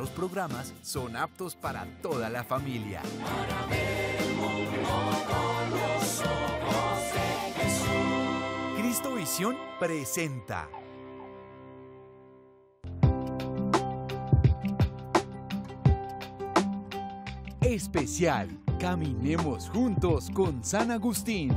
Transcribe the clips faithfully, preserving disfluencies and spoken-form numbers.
Los programas son aptos para toda la familia. Para ver el mundo con los ojos de Jesús. Cristo Visión presenta. Especial, caminemos juntos con San Agustín.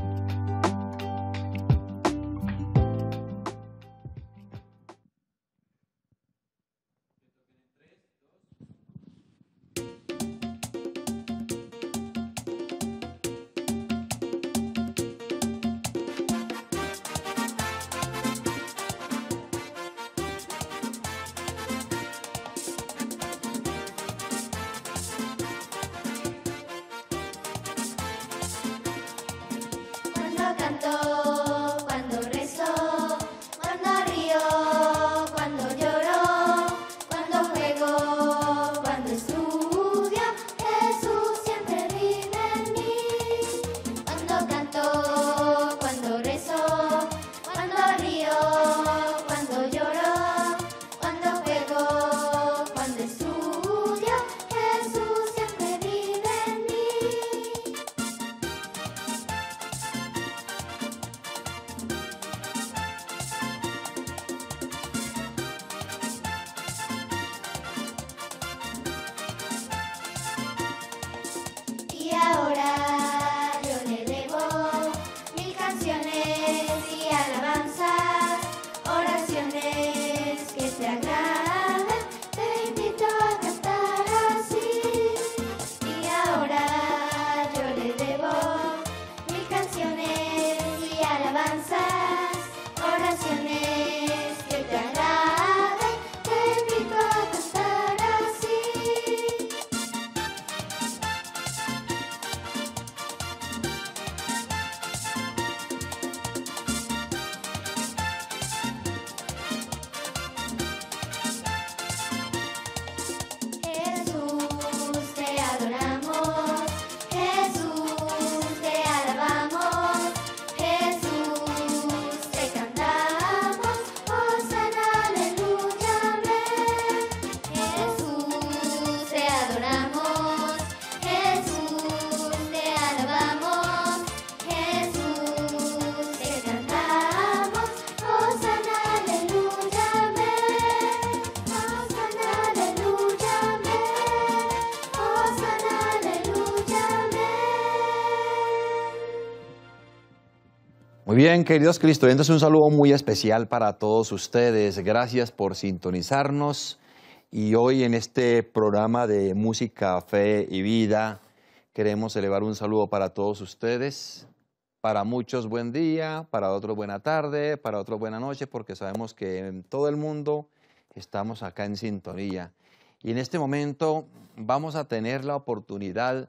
Muy bien, queridos cristoyentes, un saludo muy especial para todos ustedes. Gracias por sintonizarnos. Y hoy en este programa de Música, Fe y Vida queremos elevar un saludo para todos ustedes. Para muchos buen día, para otros buena tarde, para otros buena noche, porque sabemos que en todo el mundo estamos acá en sintonía. Y en este momento vamos a tener la oportunidad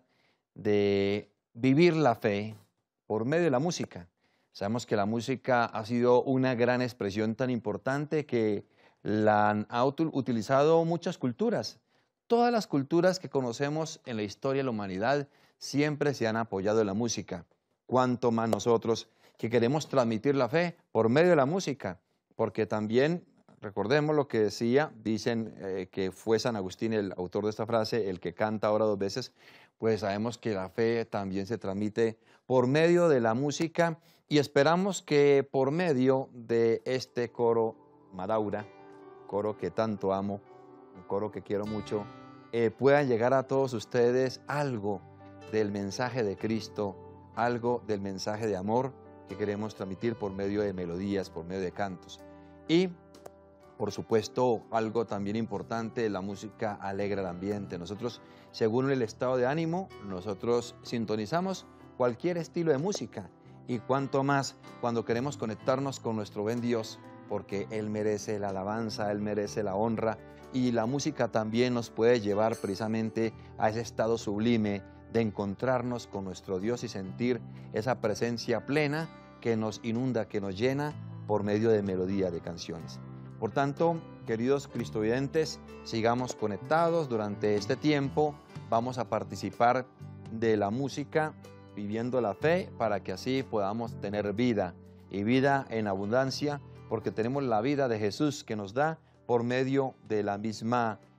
de vivir la fe por medio de la música. Sabemos que la música ha sido una gran expresión tan importante que la han utilizado muchas culturas. Todas las culturas que conocemos en la historia de la humanidad siempre se han apoyado en la música. Cuanto más nosotros que queremos transmitir la fe por medio de la música, porque también, recordemos lo que decía, dicen eh, que fue San Agustín el autor de esta frase, el que canta ahora dos veces, pues sabemos que la fe también se transmite por medio de la música. Y esperamos que por medio de este coro Madaura, coro que tanto amo, un coro que quiero mucho, eh, puedan llegar a todos ustedes algo del mensaje de Cristo, algo del mensaje de amor que queremos transmitir por medio de melodías, por medio de cantos. Y, por supuesto, algo también importante, la música alegra el ambiente. Nosotros, según el estado de ánimo, nosotros sintonizamos cualquier estilo de música. Y cuanto más cuando queremos conectarnos con nuestro buen Dios, porque Él merece la alabanza, Él merece la honra, y la música también nos puede llevar precisamente a ese estado sublime de encontrarnos con nuestro Dios y sentir esa presencia plena que nos inunda, que nos llena por medio de melodía de canciones. Por tanto, queridos cristovidentes, sigamos conectados durante este tiempo, vamos a participar de la música viviendo la fe para que así podamos tener vida y vida en abundancia, porque tenemos la vida de Jesús que nos da por medio de la misma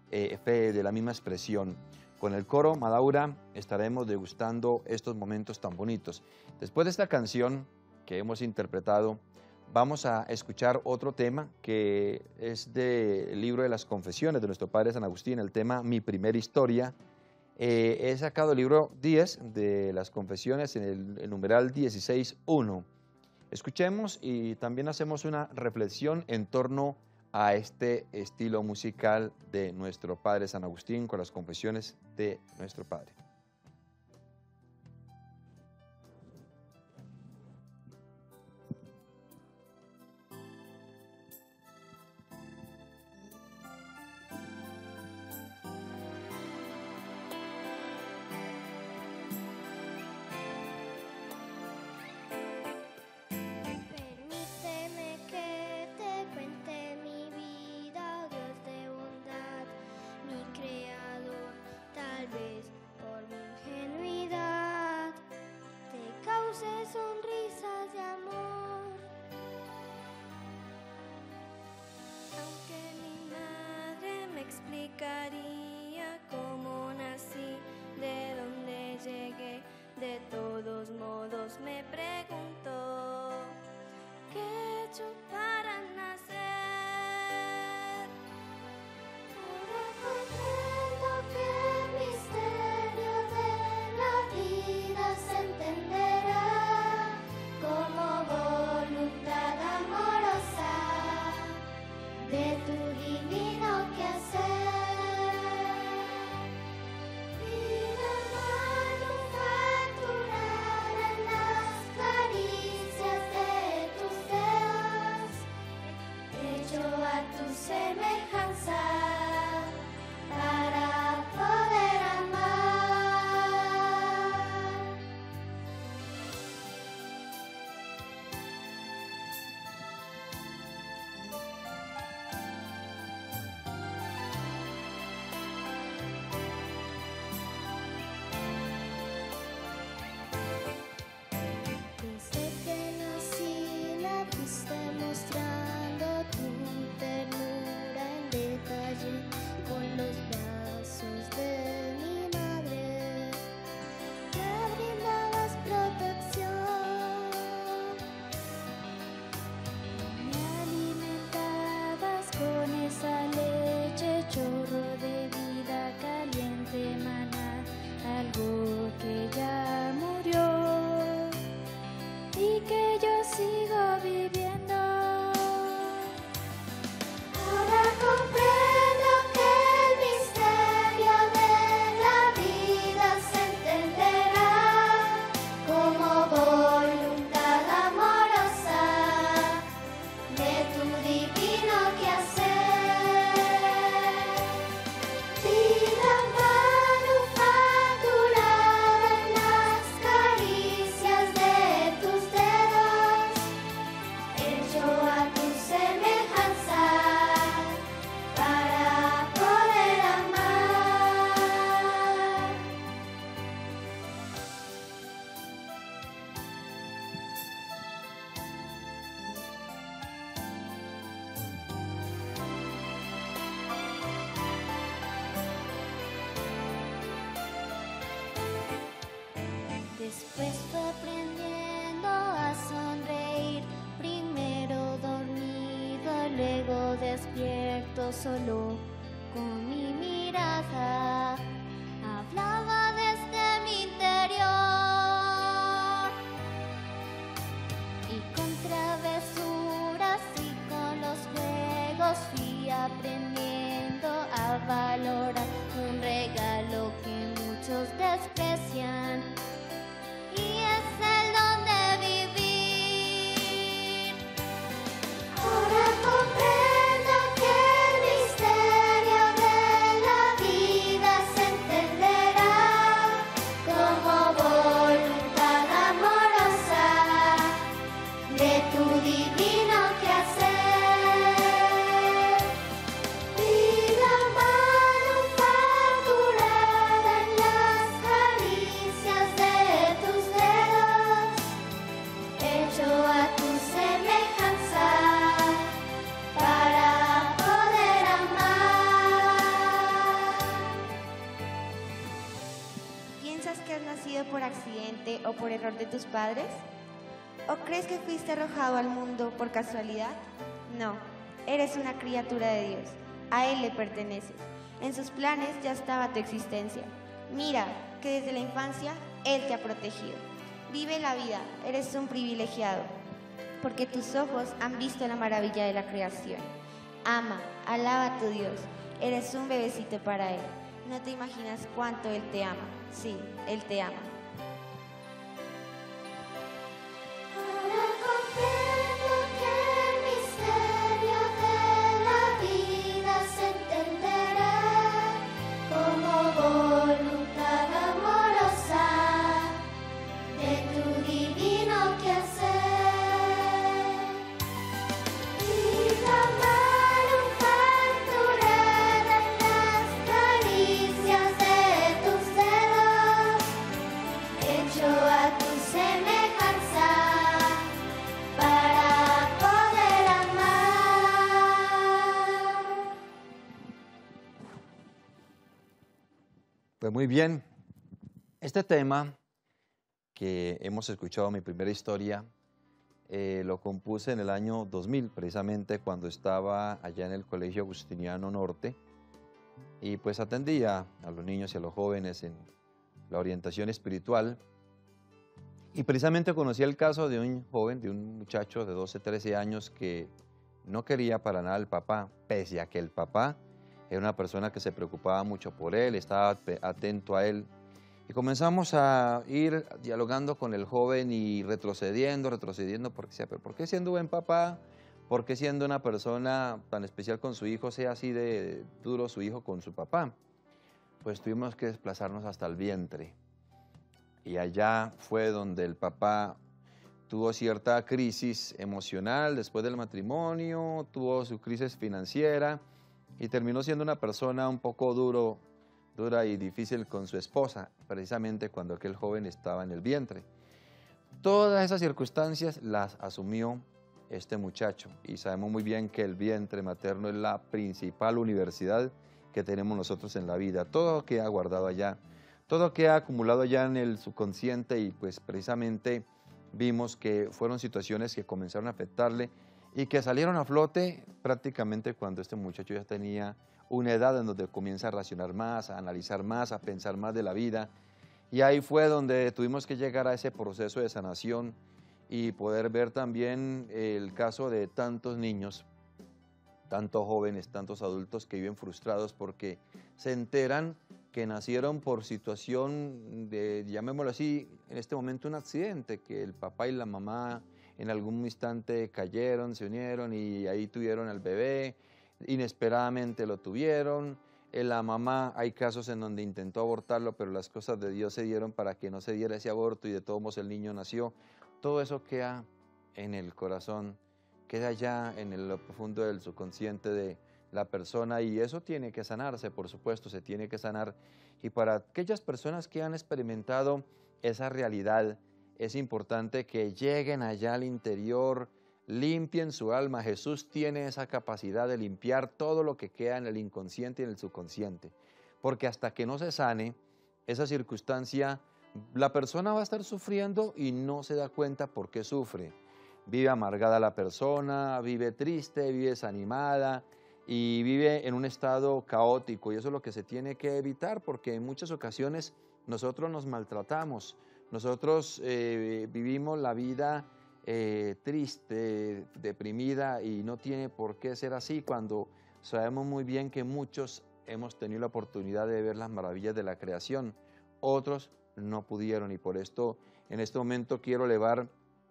eh, fe, de la misma expresión. Con el coro Madaura estaremos degustando estos momentos tan bonitos. Después de esta canción que hemos interpretado, vamos a escuchar otro tema que es del libro de las Confesiones de nuestro Padre San Agustín, el tema Mi Primera Historia. Eh, he sacado el libro diez de las Confesiones en el, el numeral dieciséis punto uno. Escuchemos y también hacemos una reflexión en torno a este estilo musical de nuestro Padre San Agustín con las Confesiones de nuestro Padre. Permíteme que te cuente mi vida, Dios de bondad, mi creador, tal vez por mi ingenuidad te cause sonrisas de amor. Aunque mi madre me explicaría cómo nací, de dónde llegué, de todos modos me preguntó ¿qué he hecho para nacer? Ahora comprendo que el misterio de la vida se entenderá como voluntad amorosa de tu divino quehacer. Vida manufacturada en las caricias de tus dedos, hecho a tu semejanza para poder amar. Desde que nací la fuiste mostrando tu ternura en detalle con los brazos de mi madre. Me brindabas protección, me alimentabas con esa leche, chorro de vida caliente, maná, algo que ya murió y que yo sigo viviendo. Ahora comprendo que el misterio de la vida se entenderá como voluntad amorosa de tu divino quehacer. Vida manufacturada en las caricias de tus dedos, hecho a tu semejanza para poder amar. Después fue aprendiendo a sonreír, primero dormido, luego despierto, solo con mi mirada hablaba desde mi interior y con travesuras y con los juegos fui aprendiendo a valorar un regalo que muchos desprecian, y es el don de vivir. Ahora comprendo que el misterio de la vida se entenderá como voluntad amorosa de tu divino quehacer. Vida manufacturada en las caricias ¿Piensas que has nacido por accidente o por error de tus padres? ¿O crees que fuiste arrojado al mundo por casualidad? No, eres una criatura de Dios. A Él le perteneces. En sus planes ya estaba tu existencia. Mira que desde la infancia Él te ha protegido. Vive la vida, eres un privilegiado, porque tus ojos han visto la maravilla de la creación. Ama, alaba a tu Dios. Eres un bebecito para Él. No te imaginas cuánto Él te ama. Sí, Él te ama. Ahora comprendo que el misterio de la vida se entenderá como voluntad amorosa de tu divino quehacer. Y amar un facturado en las caricias de tus dedos, hecho a tu semejanza para poder amar. Pues muy bien, este tema que hemos escuchado, mi primera historia, eh, lo compuse en el año dos mil, precisamente cuando estaba allá en el Colegio Agustiniano Norte, y pues atendía a los niños y a los jóvenes en la orientación espiritual, y precisamente conocí el caso de un joven, de un muchacho de doce, trece años que no quería para nada al papá, pese a que el papá era una persona que se preocupaba mucho por él, estaba pe- atento a él. Y comenzamos a ir dialogando con el joven y retrocediendo, retrocediendo, porque decía, pero ¿por qué siendo buen papá? ¿Por qué siendo una persona tan especial con su hijo sea así de duro su hijo con su papá? Pues tuvimos que desplazarnos hasta el vientre. Y allá fue donde el papá tuvo cierta crisis emocional después del matrimonio, tuvo su crisis financiera y terminó siendo una persona un poco duro, dura y difícil con su esposa, precisamente cuando aquel joven estaba en el vientre. Todas esas circunstancias las asumió este muchacho y sabemos muy bien que el vientre materno es la principal universidad que tenemos nosotros en la vida. Todo queda guardado allá, todo queda acumulado allá en el subconsciente y pues precisamente vimos que fueron situaciones que comenzaron a afectarle y que salieron a flote prácticamente cuando este muchacho ya tenía una edad en donde comienza a racionar más, a analizar más, a pensar más de la vida. Y ahí fue donde tuvimos que llegar a ese proceso de sanación y poder ver también el caso de tantos niños, tantos jóvenes, tantos adultos que viven frustrados porque se enteran que nacieron por situación de, llamémoslo así, en este momento un accidente, que el papá y la mamá en algún instante cayeron, se unieron y ahí tuvieron al bebé, inesperadamente lo tuvieron. En la mamá hay casos en donde intentó abortarlo, pero las cosas de Dios se dieron para que no se diera ese aborto y de todos modos el niño nació. Todo eso queda en el corazón, queda allá en el- lo profundo del subconsciente de la persona y eso tiene que sanarse, por supuesto, se tiene que sanar. Y para aquellas personas que han experimentado esa realidad, es importante que lleguen allá al interior, limpien su alma. Jesús tiene esa capacidad de limpiar todo lo que queda en el inconsciente y en el subconsciente. Porque hasta que no se sane esa circunstancia, la persona va a estar sufriendo y no se da cuenta por qué sufre. Vive amargada la persona, vive triste, vive desanimada y vive en un estado caótico. Y eso es lo que se tiene que evitar porque en muchas ocasiones nosotros nos maltratamos. Nosotros eh, vivimos la vida eh, triste, deprimida y no tiene por qué ser así cuando sabemos muy bien que muchos hemos tenido la oportunidad de ver las maravillas de la creación, otros no pudieron y por esto en este momento quiero elevar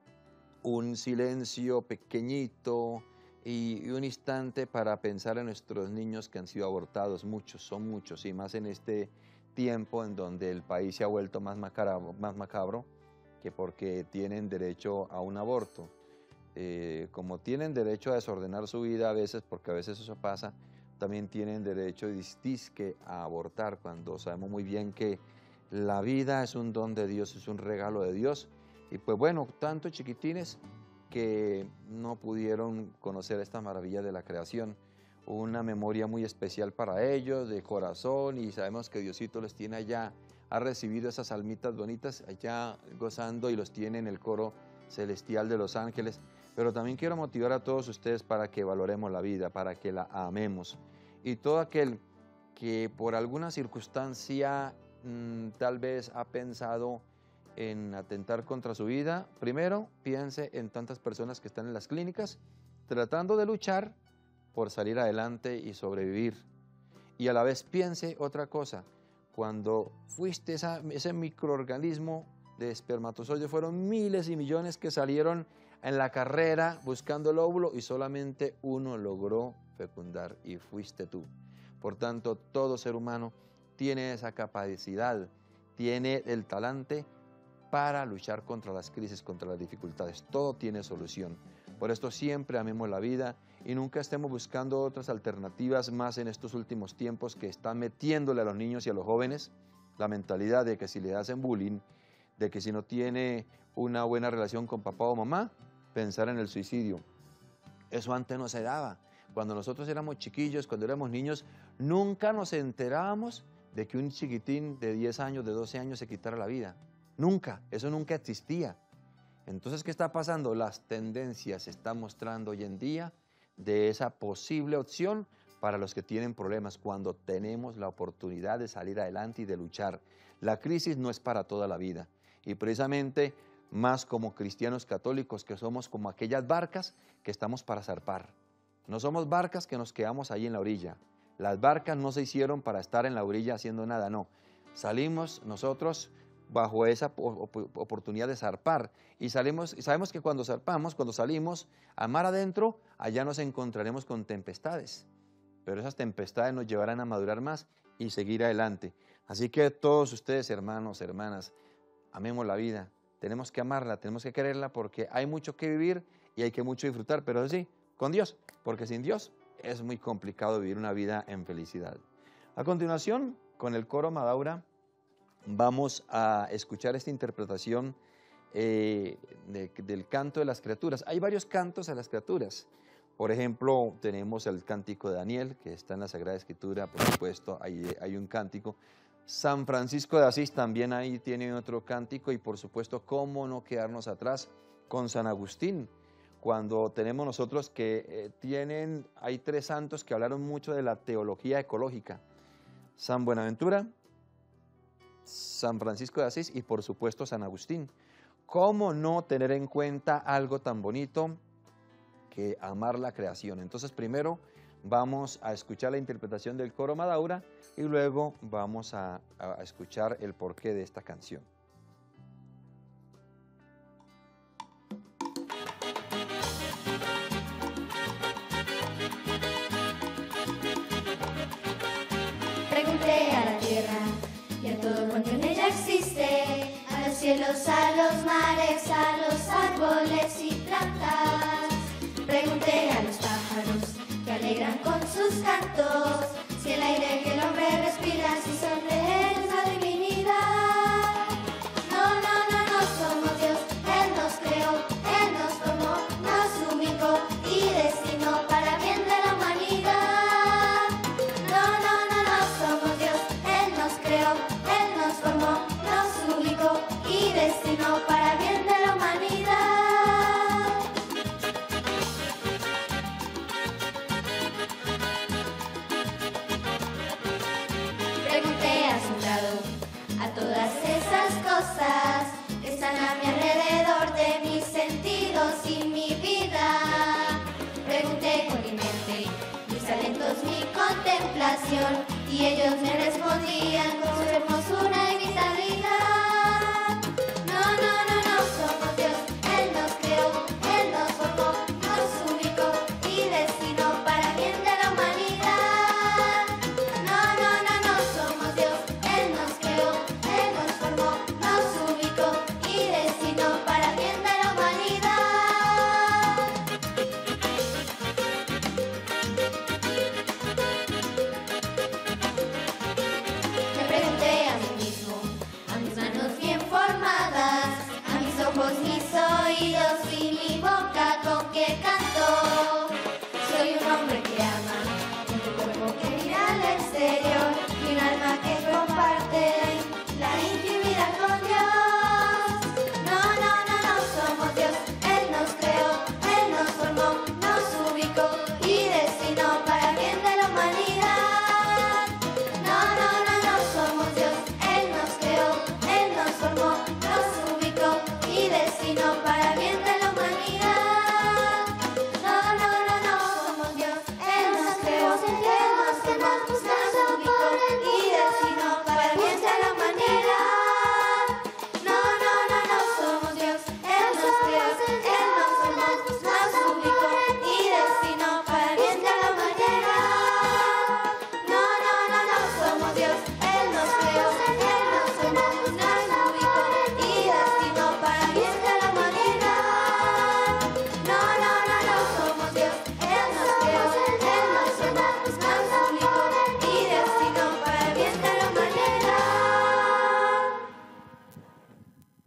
un silencio pequeñito y, y un instante para pensar en nuestros niños que han sido abortados, muchos, son muchos y más en este tiempo en donde el país se ha vuelto más macabro, más macabro que porque tienen derecho a un aborto. Eh, como tienen derecho a desordenar su vida a veces, porque a veces eso pasa, también tienen derecho disque a abortar cuando sabemos muy bien que la vida es un don de Dios, es un regalo de Dios. Y pues bueno, tantos chiquitines que no pudieron conocer esta maravilla de la creación. una memoria muy especial para ellos, de corazón, y sabemos que Diosito los tiene allá, ha recibido esas almitas bonitas allá gozando y los tiene en el coro celestial de los ángeles. Pero también quiero motivar a todos ustedes para que valoremos la vida, para que la amemos. Y todo aquel que por alguna circunstancia mmm, tal vez ha pensado en atentar contra su vida, primero piense en tantas personas que están en las clínicas tratando de luchar por salir adelante y sobrevivir. Y a la vez piense otra cosa, cuando fuiste esa, ese microorganismo de espermatozoide, fueron miles y millones que salieron en la carrera buscando el óvulo y solamente uno logró fecundar y fuiste tú. Por tanto, todo ser humano tiene esa capacidad, tiene el talante para luchar contra las crisis, contra las dificultades. Todo tiene solución. Por esto siempre amemos la vida y nunca estemos buscando otras alternativas más en estos últimos tiempos que están metiéndole a los niños y a los jóvenes la mentalidad de que si le hacen bullying, de que si no tiene una buena relación con papá o mamá, pensar en el suicidio. Eso antes no se daba. Cuando nosotros éramos chiquillos, cuando éramos niños, nunca nos enterábamos de que un chiquitín de diez años, de doce años se quitara la vida. Nunca, eso nunca existía. Entonces, ¿qué está pasando? Las tendencias se están mostrando hoy en día de esa posible opción para los que tienen problemas, cuando tenemos la oportunidad de salir adelante y de luchar. La crisis no es para toda la vida y precisamente más como cristianos católicos que somos como aquellas barcas que estamos para zarpar. No somos barcas que nos quedamos ahí en la orilla. Las barcas no se hicieron para estar en la orilla haciendo nada, no. Salimos nosotros bajo esa oportunidad de zarpar y salimos, y sabemos que cuando zarpamos, cuando salimos a mar adentro, allá nos encontraremos con tempestades, pero esas tempestades nos llevarán a madurar más y seguir adelante. Así que todos ustedes, hermanos, hermanas, amemos la vida, tenemos que amarla, tenemos que quererla porque hay mucho que vivir y hay que mucho disfrutar, pero sí, con Dios, porque sin Dios es muy complicado vivir una vida en felicidad. A continuación, con el coro Madaura, vamos a escuchar esta interpretación eh, de, del canto de las criaturas. Hay varios cantos a las criaturas. Por ejemplo, tenemos el cántico de Daniel, que está en la Sagrada Escritura, por supuesto, hay, hay un cántico. San Francisco de Asís también ahí tiene otro cántico y por supuesto, cómo no quedarnos atrás con San Agustín, cuando tenemos nosotros que eh, tienen, hay tres santos que hablaron mucho de la teología ecológica. San Buenaventura, San Francisco de Asís y por supuesto San Agustín. ¿Cómo no tener en cuenta algo tan bonito que amar la creación? Entonces primero vamos a escuchar la interpretación del coro Madaura y luego vamos a, a escuchar el porqué de esta canción. Pregunté a la tierra y a todo cuanto en ella existe, a los cielos, a los mares, a los árboles y plantas. Pregunté a los pájaros que alegran con sus cantos, si el aire que el hombre respira, si son de él la divinidad. No, no, no, no somos Dios, Él nos creó, Él nos formó, nos ubicó y destinó para bien de la humanidad. No, no, no, no somos Dios, Él nos creó, Él nos formó, nos ubicó y destinó para bien de la humanidad. Pregunté asombrado a todas esas cosas que están a mi alrededor, de mis sentidos y mi vida. Pregunté con mi mente, mis talentos, mi contemplación, y ellos me respondían con su hermosura y vitalidad. No, no, no,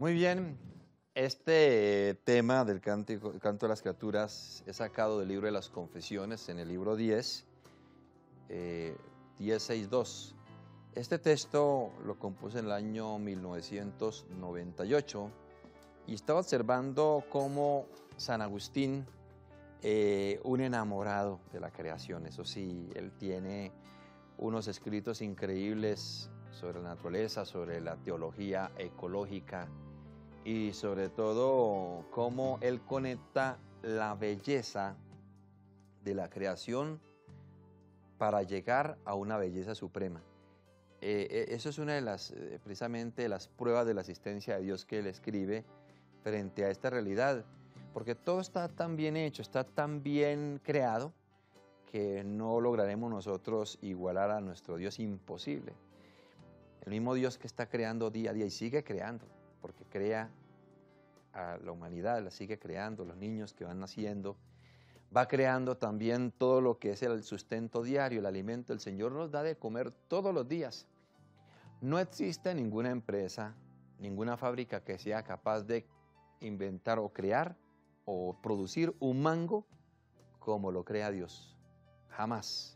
Muy bien, este tema del cántico, canto de las criaturas es sacado del libro de las Confesiones, en el libro diez, eh, diez, seis, dos. Este texto lo compuse en el año mil novecientos noventa y ocho y estaba observando cómo San Agustín, eh, un enamorado de la creación, eso sí, él tiene unos escritos increíbles sobre la naturaleza, sobre la teología ecológica, y sobre todo cómo él conecta la belleza de la creación para llegar a una belleza suprema. Eh, eso es una de las, eh, precisamente, de las pruebas de la existencia de Dios que él escribe frente a esta realidad, porque todo está tan bien hecho, está tan bien creado, que no lograremos nosotros igualar a nuestro Dios, imposible. El mismo Dios que está creando día a día y sigue creando, porque crea a la humanidad, la sigue creando, los niños que van naciendo, va creando también todo lo que es el sustento diario, el alimento. El Señor nos da de comer todos los días. No existe ninguna empresa, ninguna fábrica que sea capaz de inventar o crear o producir un mango como lo crea Dios. Jamás.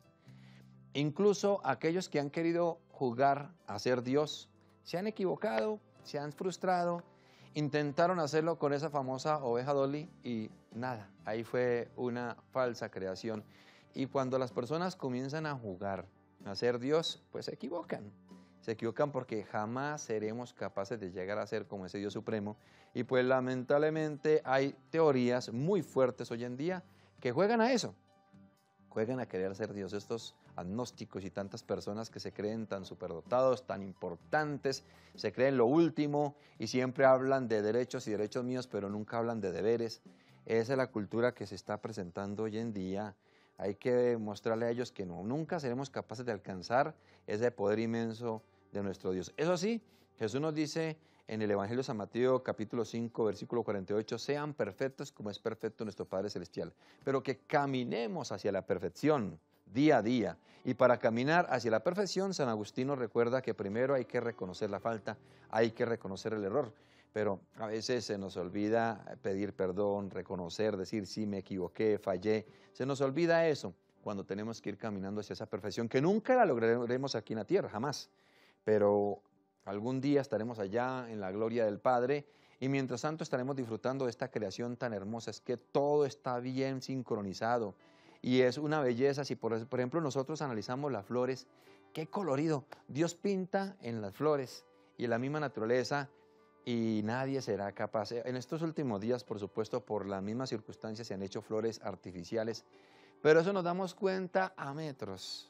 Incluso aquellos que han querido jugar a ser Dios se han equivocado, se han frustrado, intentaron hacerlo con esa famosa oveja Dolly y nada, ahí fue una falsa creación. Y cuando las personas comienzan a jugar a ser Dios, pues se equivocan. Se equivocan porque jamás seremos capaces de llegar a ser como ese Dios supremo. Y pues lamentablemente hay teorías muy fuertes hoy en día que juegan a eso. Juegan a querer ser Dios, estos agnósticos y tantas personas que se creen tan superdotados, tan importantes, se creen lo último y siempre hablan de derechos y derechos míos, pero nunca hablan de deberes. Esa es la cultura que se está presentando hoy en día. Hay que mostrarle a ellos que no, nunca seremos capaces de alcanzar ese poder inmenso de nuestro Dios. Eso sí, Jesús nos dice en el Evangelio de San Mateo, capítulo cinco, versículo cuarenta y ocho, sean perfectos como es perfecto nuestro Padre Celestial, pero que caminemos hacia la perfección día a día. Y para caminar hacia la perfección, San Agustín nos recuerda que primero hay que reconocer la falta, hay que reconocer el error, pero a veces se nos olvida pedir perdón, reconocer, decir sí, me equivoqué, fallé, se nos olvida eso cuando tenemos que ir caminando hacia esa perfección, que nunca la lograremos aquí en la tierra, jamás, pero algún día estaremos allá en la gloria del Padre y mientras tanto estaremos disfrutando de esta creación tan hermosa. Es que todo está bien sincronizado y es una belleza. Si por, por ejemplo nosotros analizamos las flores, qué colorido Dios pinta en las flores y en la misma naturaleza, y nadie será capaz. En estos últimos días, por supuesto, por las mismas circunstancias se han hecho flores artificiales, pero eso nos damos cuenta a metros,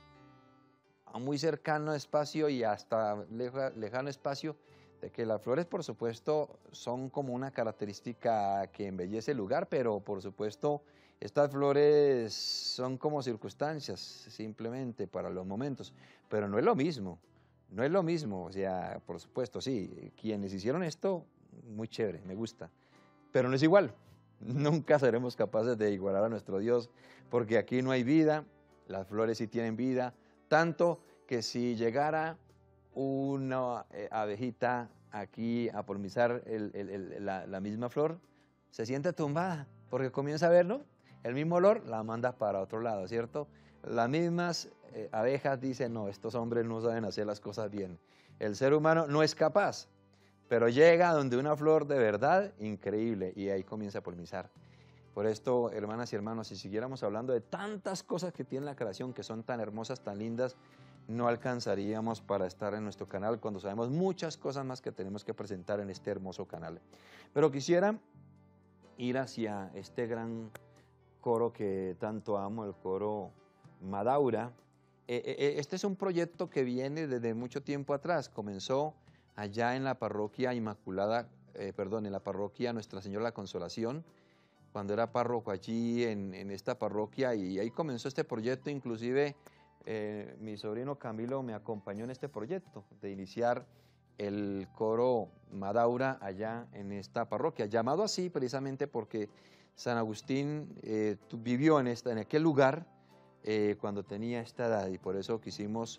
a muy cercano espacio y hasta leja, lejano espacio, de que las flores, por supuesto, son como una característica que embellece el lugar, pero por supuesto, estas flores son como circunstancias, simplemente para los momentos, pero no es lo mismo, no es lo mismo, o sea, por supuesto, sí, quienes hicieron esto, muy chévere, me gusta, pero no es igual, nunca seremos capaces de igualar a nuestro Dios, porque aquí no hay vida, las flores sí tienen vida, tanto que si llegara una eh, abejita aquí a polinizar el, el, el, la, la misma flor, se siente tumbada, porque comienza a ver, ¿no? El mismo olor la manda para otro lado, ¿cierto? Las mismas eh, abejas dicen, no, estos hombres no saben hacer las cosas bien. El ser humano no es capaz, pero llega donde una flor de verdad increíble y ahí comienza a polinizar. Por esto, hermanas y hermanos, si siguiéramos hablando de tantas cosas que tiene la creación, que son tan hermosas, tan lindas, no alcanzaríamos para estar en nuestro canal cuando sabemos muchas cosas más que tenemos que presentar en este hermoso canal. Pero quisiera ir hacia este gran coro que tanto amo, el coro Madaura. Eh, eh, este es un proyecto que viene desde mucho tiempo atrás. Comenzó allá en la parroquia Inmaculada, eh, perdón, en la parroquia Nuestra Señora de la Consolación, cuando era párroco allí en, en esta parroquia, y ahí comenzó este proyecto. Inclusive eh, mi sobrino Camilo me acompañó en este proyecto de iniciar el coro Madaura allá en esta parroquia, llamado así precisamente porque San Agustín eh, vivió en, esta, en aquel lugar eh, cuando tenía esta edad, y por eso quisimos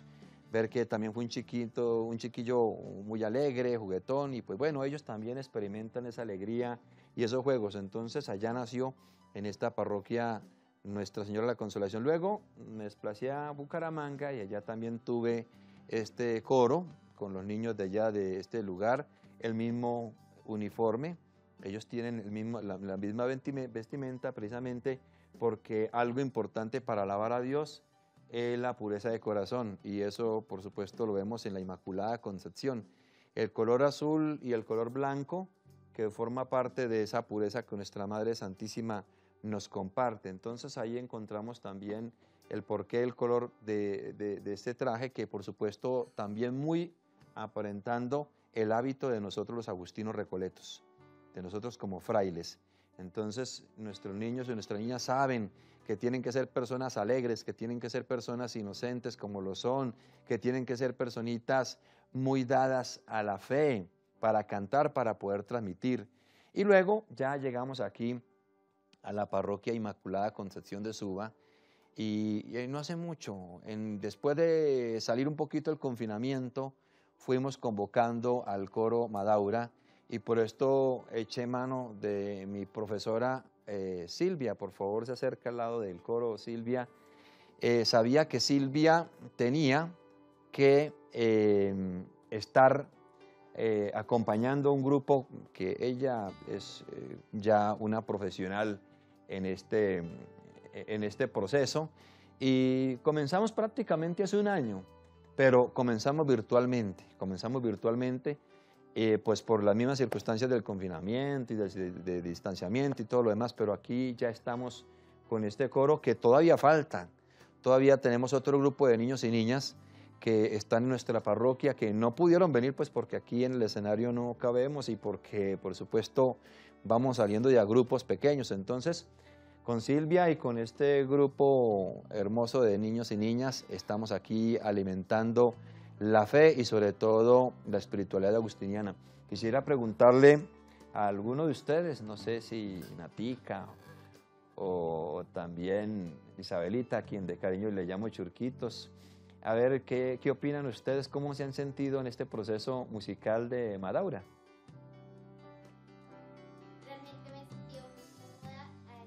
ver que también fue un chiquito, un chiquillo muy alegre, juguetón, y pues bueno, ellos también experimentan esa alegría y esos juegos. Entonces allá nació en esta parroquia Nuestra Señora de la Consolación. Luego me desplacé a Bucaramanga y allá también tuve este coro con los niños de allá de este lugar, el mismo uniforme, ellos tienen el mismo, la, la misma vestimenta precisamente porque algo importante para alabar a Dios es la pureza de corazón, y eso por supuesto lo vemos en la Inmaculada Concepción. El color azul y el color blanco, que forma parte de esa pureza que nuestra Madre Santísima nos comparte. Entonces ahí encontramos también el porqué del color de, de, de este traje, que por supuesto también muy aparentando el hábito de nosotros los agustinos recoletos, de nosotros como frailes. Entonces nuestros niños y nuestras niñas saben que tienen que ser personas alegres, que tienen que ser personas inocentes como lo son, que tienen que ser personitas muy dadas a la fe, para cantar, para poder transmitir. Y luego ya llegamos aquí a la parroquia Inmaculada Concepción de Suba, y, y no hace mucho, en, después de salir un poquito del confinamiento, fuimos convocando al coro Madaura, y por esto eché mano de mi profesora eh, Silvia. Por favor, se acerca al lado del coro, Silvia. Eh, sabía que Silvia tenía que eh, estar eh, acompañando a un grupo, que ella es eh, ya una profesional en este, en este proceso, y comenzamos prácticamente hace un año, pero comenzamos virtualmente, comenzamos virtualmente, eh, pues por las mismas circunstancias del confinamiento y de, de, de distanciamiento y todo lo demás, pero aquí ya estamos con este coro que todavía falta, todavía tenemos otro grupo de niños y niñas que están en nuestra parroquia, que no pudieron venir pues porque aquí en el escenario no cabemos y porque por supuesto vamos saliendo ya a grupos pequeños. Entonces con Silvia y con este grupo hermoso de niños y niñas estamos aquí alimentando la fe y sobre todo la espiritualidad agustiniana. Quisiera preguntarle a alguno de ustedes, no sé si Natica o también Isabelita, a quien de cariño le llamo Churquitos, a ver qué, qué opinan ustedes, cómo se han sentido en este proceso musical de Madaura. Realmente me he sentido muy cómoda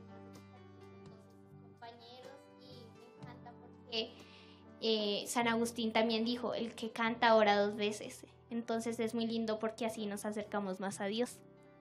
con compañeros y me encanta porque eh, San Agustín también dijo, el que canta ora dos veces. Entonces es muy lindo porque así nos acercamos más a Dios.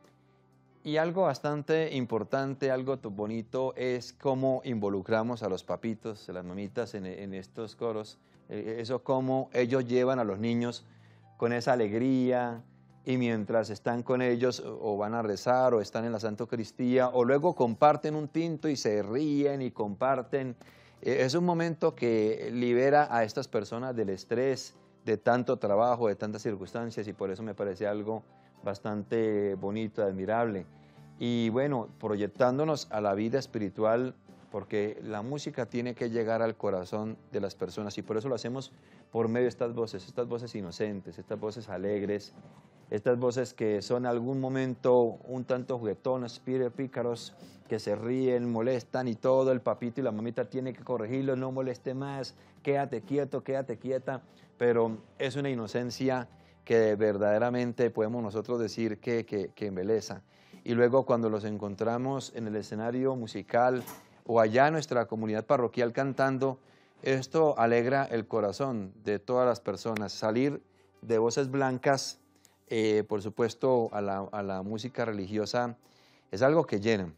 Y algo bastante importante, algo bonito, es cómo involucramos a los papitos, a las mamitas en, en estos coros. Eso cómo ellos llevan a los niños con esa alegría, y mientras están con ellos o van a rezar o están en la Santa Eucaristía o luego comparten un tinto y se ríen y comparten. Es un momento que libera a estas personas del estrés, de tanto trabajo, de tantas circunstancias, y por eso me parece algo bastante bonito, admirable. Y bueno, proyectándonos a la vida espiritual, porque la música tiene que llegar al corazón de las personas, y por eso lo hacemos por medio de estas voces, estas voces inocentes, estas voces alegres, estas voces que son en algún momento un tanto juguetonas, pícaros, que se ríen, molestan y todo, el papito y la mamita tienen que corregirlo, no moleste más, quédate quieto, quédate quieta, pero es una inocencia que verdaderamente podemos nosotros decir que, que, que embeleza. Y luego cuando los encontramos en el escenario musical o allá en nuestra comunidad parroquial cantando, esto alegra el corazón de todas las personas. Salir de voces blancas, eh, por supuesto, a la, a la música religiosa es algo que llena.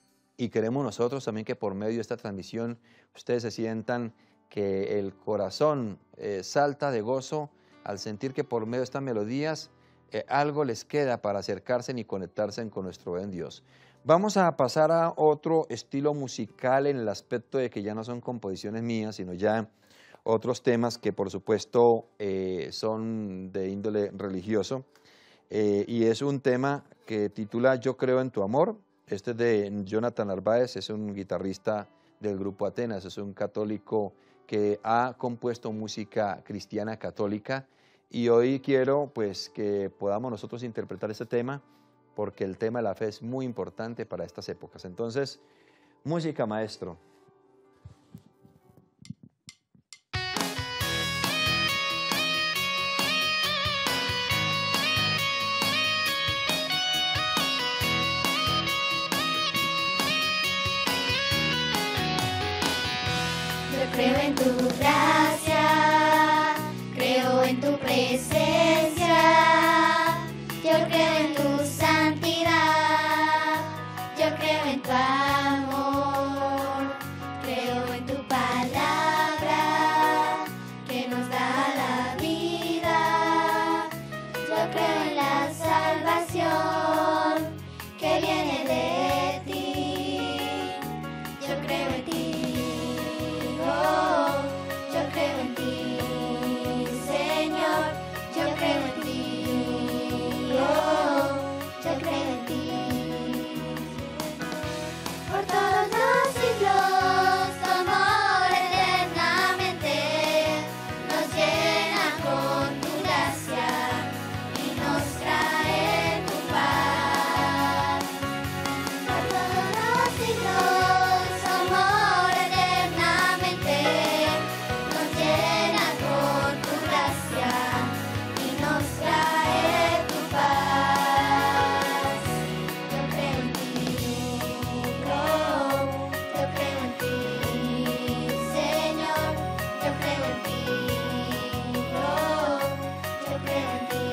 Y queremos nosotros también que por medio de esta transmisión ustedes se sientan que el corazón eh, salta de gozo al sentir que por medio de estas melodías eh, algo les queda para acercarse y conectarse con nuestro buen Dios. Vamos a pasar a otro estilo musical en el aspecto de que ya no son composiciones mías, sino ya otros temas que por supuesto eh, son de índole religioso. Eh, y es un tema que titula Yo creo en tu amor. Este es de Jonathan Narváez, es un guitarrista del grupo Atenas, es un católico que ha compuesto música cristiana católica, y hoy quiero pues que podamos nosotros interpretar este tema, porque el tema de la fe es muy importante para estas épocas. Entonces, música, maestro. creo en tu gracia, creo en tu presencia, yo creo en tu santidad, yo creo en tu amor, creo en tu palabra que nos da la vida, yo creo en la salvación que viene de ti, yo creo en ti. Oh, yo creo en ti, Señor, yo creo en ti, oh, yo creo en ti. Por todos los siglos, tu amor eternamente nos llena con tu gracia y nos trae tu paz. Por todos los siglos, tu amor eternamente nos llena con tu gracia y nos trae tu paz. Yo creo en ti, oh, yo creo en ti, Señor, yo creo en ti, oh, yo creo en ti.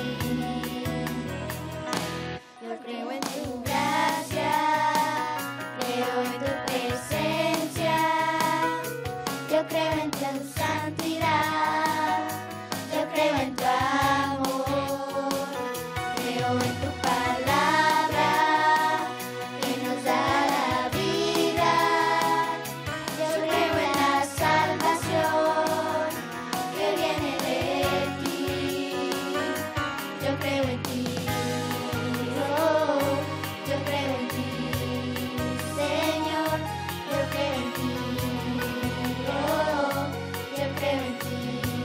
Yo creo en tu gracia, creo en tu presencia, yo creo en tu santidad, yo creo en tu amor, creo en tu palabra que nos da la vida, yo creo en la salvación que viene de ti, yo creo en ti, oh, yo creo en ti, Señor, yo creo en ti, oh, yo creo en ti,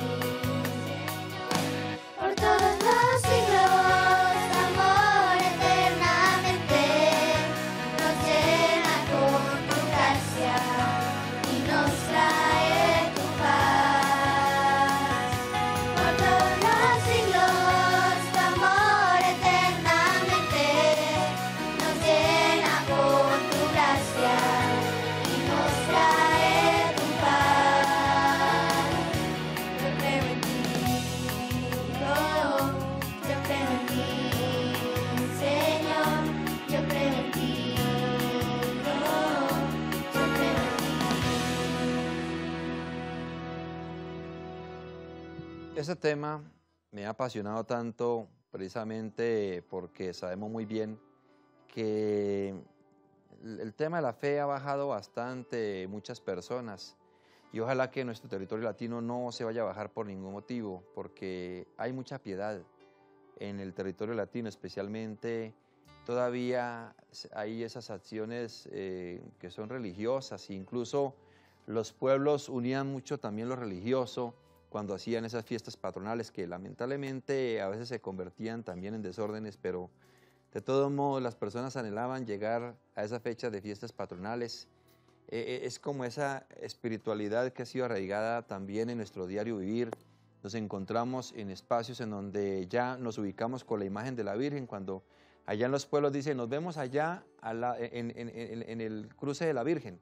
por todos los siglos, tu amor eternamente nos llena con tu gracia y nos trae tu paz. Por todos los siglos, tu amor eternamente nos llena con tu gracia y nos trae tu paz. Yo creo en ti, oh, yo creo en ti, Señor, yo creo en ti, oh, yo creo en ti. Ese tema me ha apasionado tanto precisamente porque sabemos muy bien que el el tema de la fe ha bajado bastante muchas personas y ojalá que nuestro territorio latino no se vaya a bajar por ningún motivo, porque hay mucha piedad en el territorio latino, especialmente todavía hay esas acciones eh, que son religiosas, incluso los pueblos unían mucho también lo religioso cuando hacían esas fiestas patronales que lamentablemente a veces se convertían también en desórdenes, pero de todos modos las personas anhelaban llegar a esa fecha de fiestas patronales. Eh, es como esa espiritualidad que ha sido arraigada también en nuestro diario vivir. Nos encontramos en espacios en donde ya nos ubicamos con la imagen de la Virgen, cuando allá en los pueblos dicen, nos vemos allá a la, en, en, en, en el cruce de la Virgen.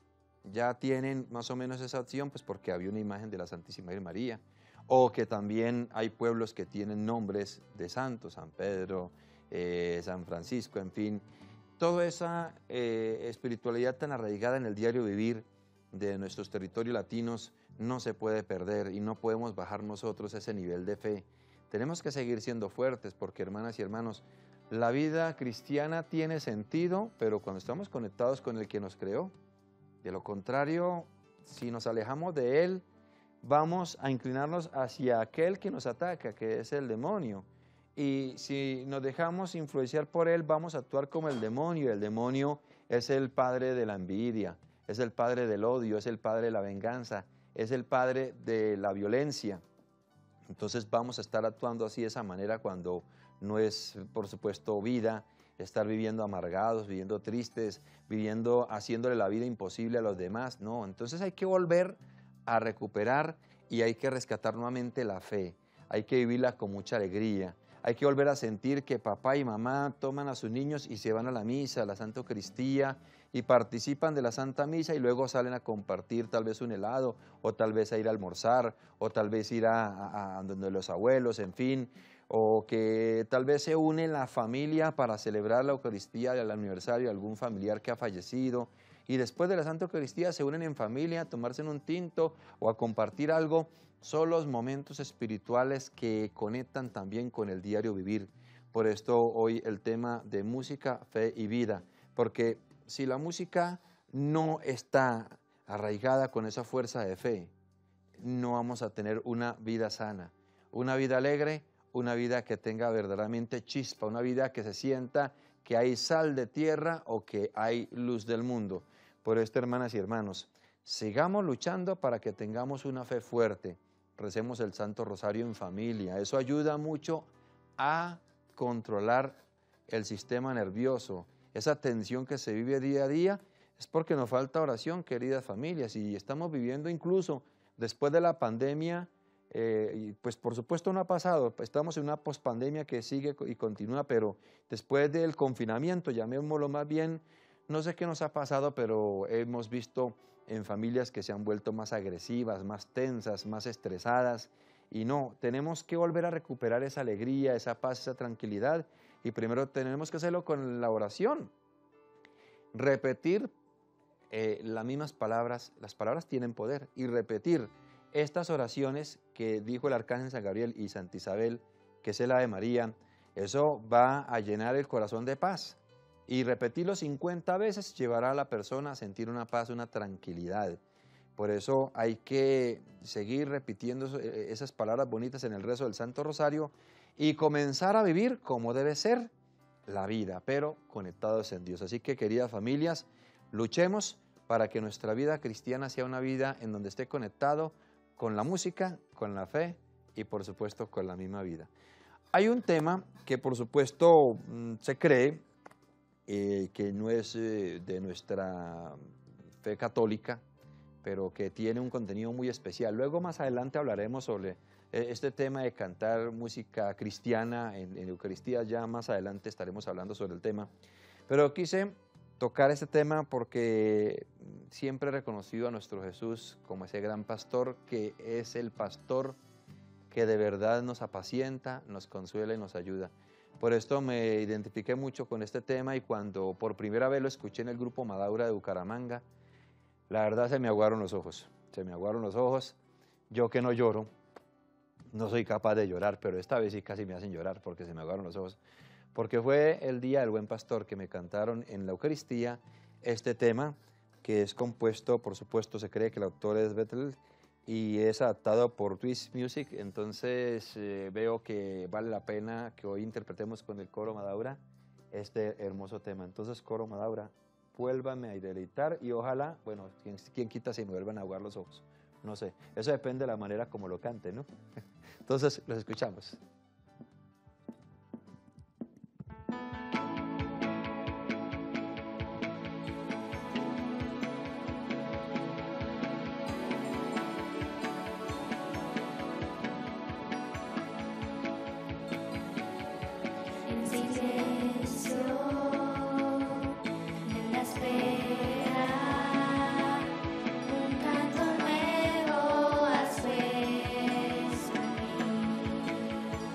Ya tienen más o menos esa opción, pues porque había una imagen de la Santísima Virgen María. O que también hay pueblos que tienen nombres de santos, San Pedro, eh, San Francisco, en fin. Toda esa eh, espiritualidad tan arraigada en el diario vivir de nuestros territorios latinos no se puede perder y no podemos bajar nosotros ese nivel de fe. Tenemos que seguir siendo fuertes porque, hermanas y hermanos, la vida cristiana tiene sentido, pero cuando estamos conectados con el que nos creó. De lo contrario, si nos alejamos de Él, vamos a inclinarnos hacia aquel que nos ataca, que es el demonio. Y si nos dejamos influenciar por Él, vamos a actuar como el demonio. El demonio es el padre de la envidia, es el padre del odio, es el padre de la venganza, es el padre de la violencia. Entonces vamos a estar actuando así de esa manera cuando no es, por supuesto, vida, estar viviendo amargados, viviendo tristes, viviendo, haciéndole la vida imposible a los demás. No, entonces hay que volver a recuperar y hay que rescatar nuevamente la fe. Hay que vivirla con mucha alegría, hay que volver a sentir que papá y mamá toman a sus niños y se van a la misa, a la Santa Eucaristía, y participan de la Santa Misa y luego salen a compartir tal vez un helado, o tal vez a ir a almorzar, o tal vez ir a, a, a donde los abuelos, en fin, o que tal vez se une la familia para celebrar la Eucaristía del aniversario de algún familiar que ha fallecido, y después de la Santa Eucaristía se unen en familia a tomarse un tinto o a compartir algo. Son los momentos espirituales que conectan también con el diario vivir. Por esto hoy el tema de música, fe y vida, porque si la música no está arraigada con esa fuerza de fe, no vamos a tener una vida sana, una vida alegre, una vida que tenga verdaderamente chispa, una vida que se sienta que hay sal de tierra o que hay luz del mundo. Por esto, hermanas y hermanos, sigamos luchando para que tengamos una fe fuerte. Recemos el Santo Rosario en familia. Eso ayuda mucho a controlar el sistema nervioso. Esa tensión que se vive día a día es porque nos falta oración, queridas familias, y estamos viviendo incluso después de la pandemia. Eh, y pues por supuesto no ha pasado, estamos en una pospandemia que sigue y continúa, pero después del confinamiento, llamémoslo más bien, no sé qué nos ha pasado, pero hemos visto en familias que se han vuelto más agresivas, más tensas, más estresadas, y no, tenemos que volver a recuperar esa alegría, esa paz, esa tranquilidad, y primero tenemos que hacerlo con la oración, repetir eh, las mismas palabras, las palabras tienen poder, y repetir estas oraciones que dijo el Arcángel San Gabriel y Santa Isabel, que es el Ave María, eso va a llenar el corazón de paz. Y repetirlo cincuenta veces llevará a la persona a sentir una paz, una tranquilidad. Por eso hay que seguir repitiendo esas palabras bonitas en el rezo del Santo Rosario y comenzar a vivir como debe ser la vida, pero conectados en Dios. Así que, queridas familias, luchemos para que nuestra vida cristiana sea una vida en donde esté conectado con la música, con la fe y por supuesto con la misma vida. Hay un tema que por supuesto se cree eh, que no es eh, de nuestra fe católica, pero que tiene un contenido muy especial. Luego más adelante hablaremos sobre eh, este tema de cantar música cristiana en, en Eucaristía, ya más adelante estaremos hablando sobre el tema, pero quise tocar este tema porque siempre he reconocido a nuestro Jesús como ese gran pastor, que es el pastor que de verdad nos apacienta, nos consuela y nos ayuda. Por esto me identifiqué mucho con este tema, y cuando por primera vez lo escuché en el grupo Madaura de Bucaramanga, la verdad se me aguaron los ojos, se me aguaron los ojos. Yo que no lloro, no soy capaz de llorar, pero esta vez sí casi me hacen llorar porque se me aguaron los ojos. Porque fue el Día del Buen Pastor que me cantaron en la Eucaristía este tema, que es compuesto, por supuesto, se cree que el autor es Bethel, y es adaptado por Twist Music. Entonces eh, veo que vale la pena que hoy interpretemos con el coro Madaura este hermoso tema. Entonces, coro Madaura, vuélvame a deleitar, y ojalá, bueno, ¿quién, quién quita si me vuelvan a aguar los ojos? No sé, eso depende de la manera como lo cante, ¿no? Entonces, los escuchamos. Un canto nuevo has puesto en mí.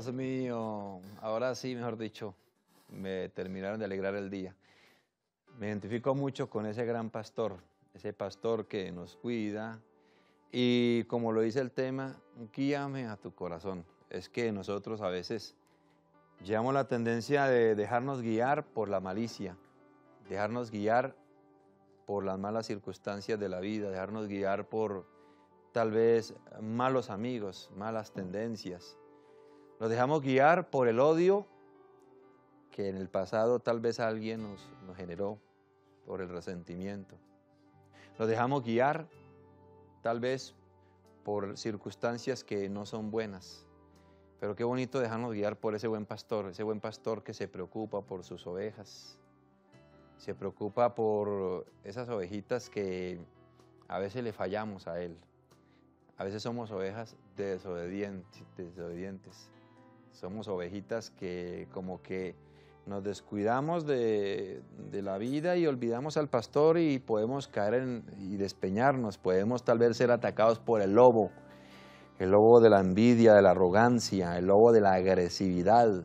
Dios mío, ahora sí, mejor dicho, me terminaron de alegrar el día. Me identifico mucho con ese gran pastor, ese pastor que nos cuida y como lo dice el tema, guíame a tu corazón. Es que nosotros a veces llevamos la tendencia de dejarnos guiar por la malicia, dejarnos guiar por las malas circunstancias de la vida, dejarnos guiar por tal vez malos amigos, malas tendencias. Nos dejamos guiar por el odio que en el pasado tal vez alguien nos, nos generó, por el resentimiento. Nos dejamos guiar tal vez por circunstancias que no son buenas. Pero qué bonito dejarnos guiar por ese buen pastor, ese buen pastor que se preocupa por sus ovejas, se preocupa por esas ovejitas que a veces le fallamos a él. A veces somos ovejas desobedientes, desobedientes. Somos ovejitas que como que nos descuidamos de, de la vida y olvidamos al pastor y podemos caer en, y despeñarnos, podemos tal vez ser atacados por el lobo, el lobo de la envidia, de la arrogancia, el lobo de la agresividad,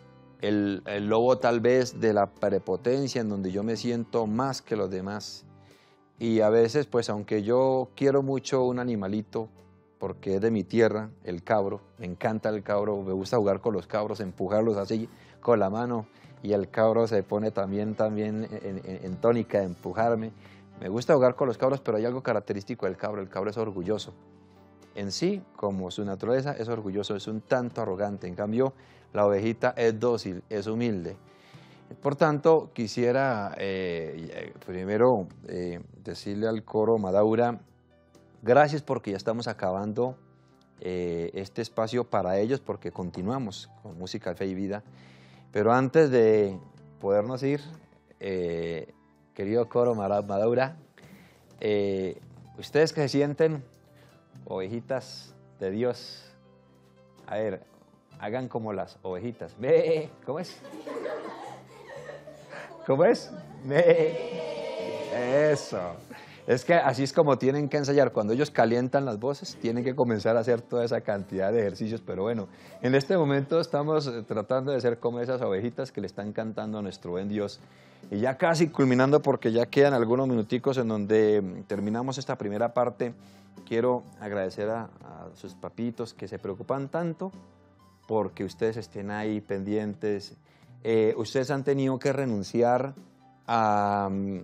el, el lobo tal vez de la prepotencia en donde yo me siento más que los demás. Y a veces, pues aunque yo quiero mucho un animalito, porque es de mi tierra, el cabro, me encanta el cabro, me gusta jugar con los cabros, empujarlos así con la mano, y el cabro se pone también, también en, en, en tónica de empujarme. Me gusta jugar con los cabros, pero hay algo característico del cabro, el cabro es orgulloso. En sí, como su naturaleza, es orgulloso, es un tanto arrogante, en cambio, la ovejita es dócil, es humilde. Por tanto, quisiera eh, primero eh, decirle al coro Madaura, gracias porque ya estamos acabando eh, este espacio para ellos, porque continuamos con Música, Fe y Vida. Pero antes de podernos ir, eh, querido coro Madaura, eh, ustedes que se sienten ovejitas de Dios, a ver, hagan como las ovejitas. Ve, ¿cómo es? ¿Cómo es? Ve. Eso. Es que así es como tienen que ensayar. Cuando ellos calientan las voces, tienen que comenzar a hacer toda esa cantidad de ejercicios. Pero bueno, en este momento estamos tratando de ser como esas ovejitas que le están cantando a nuestro buen Dios. Y ya casi culminando, porque ya quedan algunos minuticos en donde terminamos esta primera parte, quiero agradecer a, a sus papitos que se preocupan tanto porque ustedes estén ahí pendientes. Eh, ustedes han tenido que renunciar a um,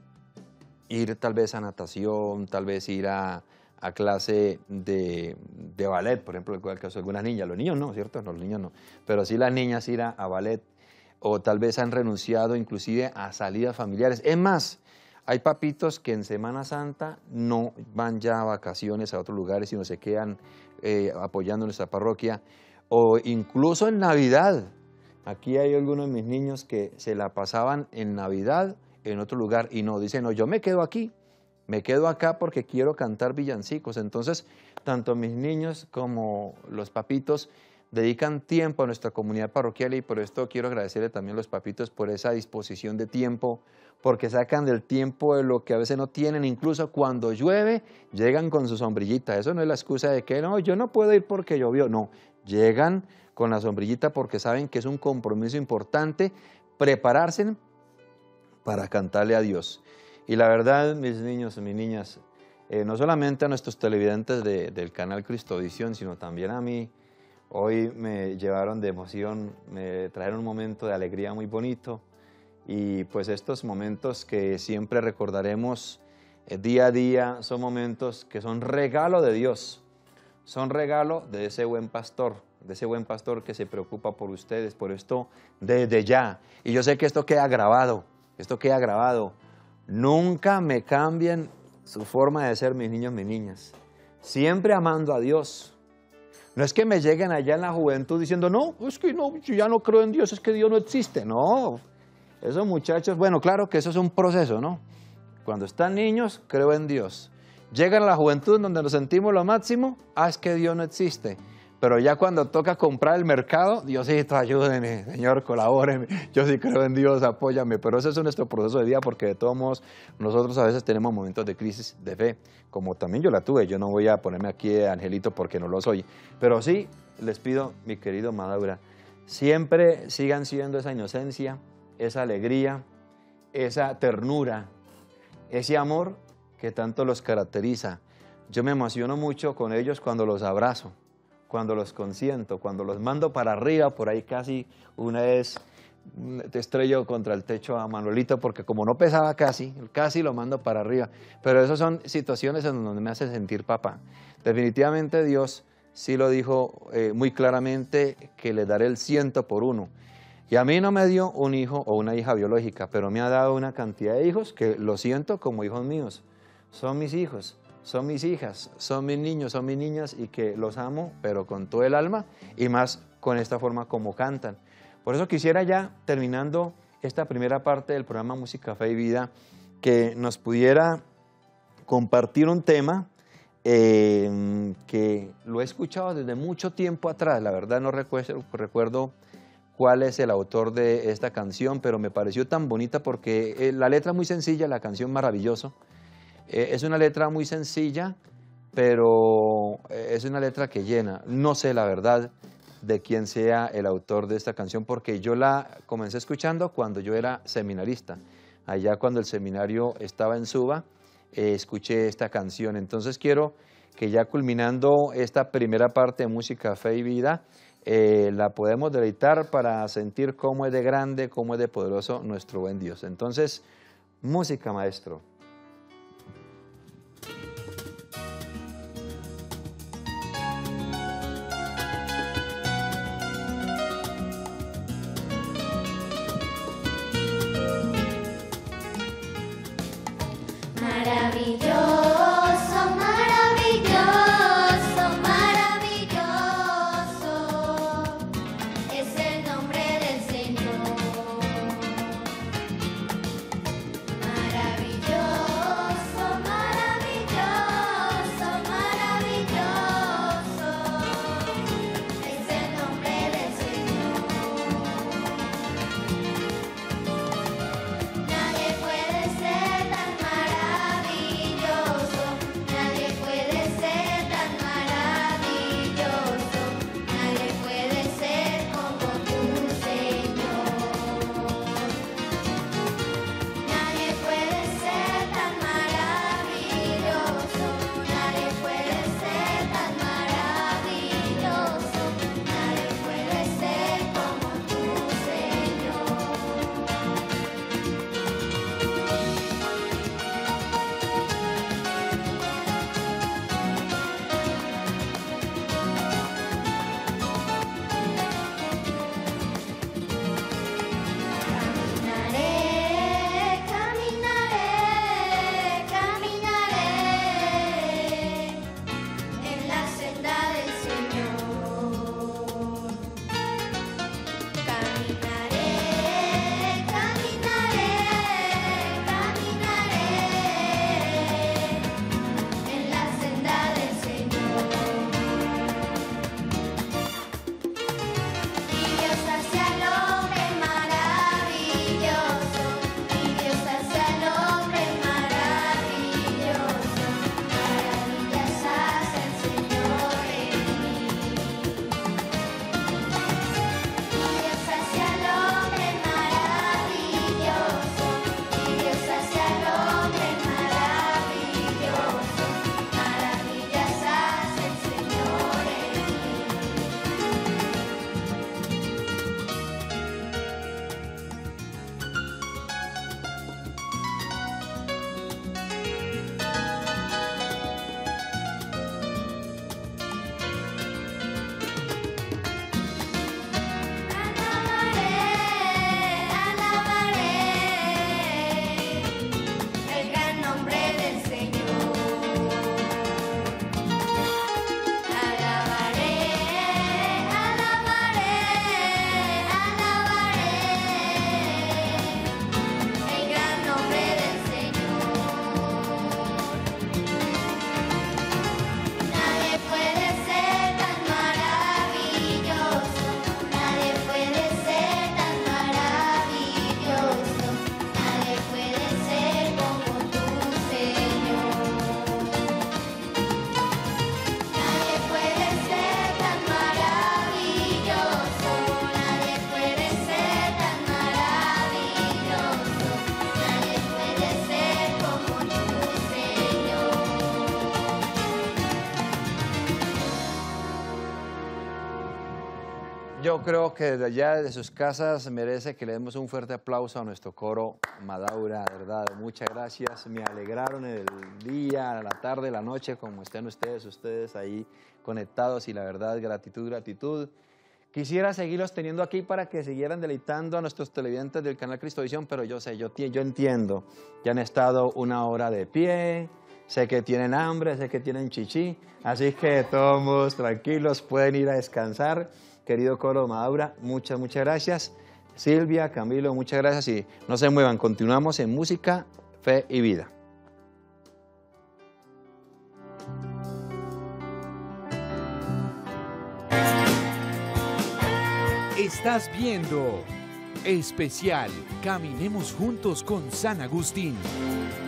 ir tal vez a natación, tal vez ir a, a clase de, de ballet, por ejemplo, en el caso de algunas niñas. Los niños no, ¿cierto? No, los niños no. Pero sí las niñas ir a, a ballet, o tal vez han renunciado inclusive a salidas familiares. Es más, hay papitos que en Semana Santa no van ya a vacaciones a otros lugares, sino se quedan eh, apoyando nuestra parroquia, o incluso en Navidad. Aquí hay algunos de mis niños que se la pasaban en Navidad en otro lugar y no, dicen, no, yo me quedo aquí, me quedo acá porque quiero cantar villancicos. Entonces, tanto mis niños como los papitos dedican tiempo a nuestra comunidad parroquial, y por esto quiero agradecerle también a los papitos por esa disposición de tiempo, porque sacan del tiempo de lo que a veces no tienen. Incluso cuando llueve, llegan con su sombrillita. Eso no es la excusa de que no, yo no puedo ir porque llovió. No, llegan con la sombrillita porque saben que es un compromiso importante prepararse para cantarle a Dios. Y la verdad, mis niños y mis niñas, eh, no solamente a nuestros televidentes de, del canal Cristovisión, sino también a mí, hoy me llevaron de emoción, me trajeron un momento de alegría muy bonito, y pues estos momentos que siempre recordaremos eh, día a día son momentos que son regalo de Dios, son regalo de ese buen pastor, de ese buen pastor que se preocupa por ustedes. Por esto, desde ya, y yo sé que esto queda grabado, esto queda grabado, nunca me cambien su forma de ser, mis niños, mis niñas, siempre amando a Dios. No es que me lleguen allá en la juventud diciendo, no, es que no, yo ya no creo en Dios, es que Dios no existe. No, esos muchachos, bueno, claro que eso es un proceso, ¿no? Cuando están niños, creo en Dios. Llegan a la juventud donde nos sentimos lo máximo, ah, es que Dios no existe. Pero ya cuando toca comprar el mercado, Diosito, ayúdeme, Señor, colabóreme, yo sí creo en Dios, apóyame. Pero ese es nuestro proceso de vida, porque de todos modos nosotros a veces tenemos momentos de crisis de fe, como también yo la tuve. Yo no voy a ponerme aquí de angelito porque no lo soy. Pero sí les pido, mi querido Madaura, siempre sigan siendo esa inocencia, esa alegría, esa ternura, ese amor que tanto los caracteriza. Yo me emociono mucho con ellos cuando los abrazo, cuando los consiento, cuando los mando para arriba, por ahí casi una vez te estrello contra el techo a Manuelito porque como no pesaba casi, casi lo mando para arriba. Pero esas son situaciones en donde me hace sentir papá. Definitivamente Dios sí lo dijo eh, muy claramente que le daré el ciento por uno. Y a mí no me dio un hijo o una hija biológica, pero me ha dado una cantidad de hijos que lo siento como hijos míos. Son mis hijos, son mis hijas, son mis niños, son mis niñas y que los amo, pero con todo el alma y más con esta forma como cantan. Por eso quisiera ya, terminando esta primera parte del programa Música, Fe y Vida, que nos pudiera compartir un tema eh, que lo he escuchado desde mucho tiempo atrás. La verdad no recuerdo, recuerdo cuál es el autor de esta canción, pero me pareció tan bonita porque eh, la letra es muy sencilla, la canción maravilloso. Eh, es una letra muy sencilla, pero eh, es una letra que llena. No sé la verdad de quién sea el autor de esta canción, porque yo la comencé escuchando cuando yo era seminarista. Allá cuando el seminario estaba en Suba, eh, escuché esta canción. Entonces quiero que ya culminando esta primera parte de Música, Fe y Vida, eh, la podemos deleitar para sentir cómo es de grande, cómo es de poderoso nuestro buen Dios. Entonces, música, maestro. Maravilloso, maravilloso, maravilloso es el nombre del Señor. Maravilloso, maravilloso, maravilloso es el nombre del Señor. Nadie puede ser tan maravilloso. Yo creo que desde allá, desde sus casas, merece que le demos un fuerte aplauso a nuestro coro Madaura, de verdad. Muchas gracias, me alegraron el día, la tarde, la noche, como estén ustedes, ustedes ahí conectados y la verdad, gratitud, gratitud. Quisiera seguirlos teniendo aquí para que siguieran deleitando a nuestros televidentes del canal Cristovisión, pero yo sé, yo, yo entiendo que han estado una hora de pie, sé que tienen hambre, sé que tienen chichi, así que todos tranquilos, pueden ir a descansar. Querido coro Madaura, muchas, muchas gracias. Silvia, Camilo, muchas gracias y no se muevan, continuamos en Música, Fe y Vida. Estás viendo Especial Caminemos Juntos con San Agustín.